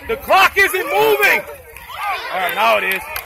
The clock isn't moving. All right, now it is.